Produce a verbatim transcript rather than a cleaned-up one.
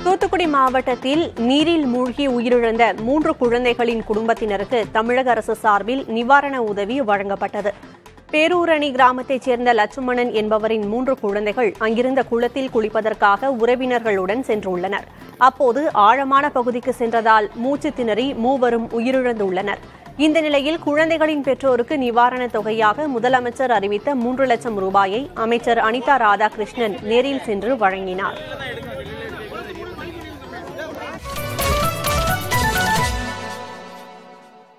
தூத்துக்குடி மாவட்டத்தில் நீரில் மூழ்கி உயிரிழந்த மூன்று குழந்தைகளின் குடும்பத்தினருக்கு தமிழக அரசு சார்பில் நிவாரண உதவி வழங்கப்பட்டது. பேரூரணி கிராமத்தைச் சேர்ந்த லட்சுமணன் என்பவரின் மூன்று குழந்தைகள் அங்கிருந்த குளத்தில் குளிப்பதற்காக உறவினர்களுடன் சென்றுள்ளனர். அப்போது ஆழமான பகுதிக்கு சென்றதால் மூச்சு திணறி மூவரும் உயிரிழந்துள்ளனர். இந்த நிலையில் குழந்தைகளின் பெற்றோருக்கு நிவாரணத் தொகையாக முதலமைச்சர் அறிவித்த மூன்று லட்சம் ரூபாயை அமைச்சர் அனிதா ராதாகிருஷ்ணன் நேரில் சென்று வழங்கினார்.